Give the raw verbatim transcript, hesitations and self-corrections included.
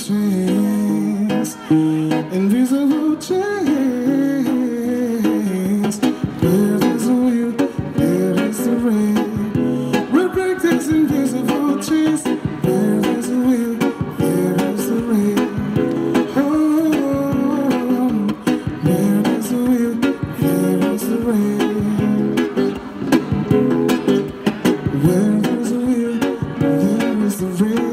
chains, invisible chains. Where there's a will, there is the rain. We break these invisible chains. Where there's a will, there is the rain. Oh, where there's a will, there is the rain. Where there's a will, there is the rain.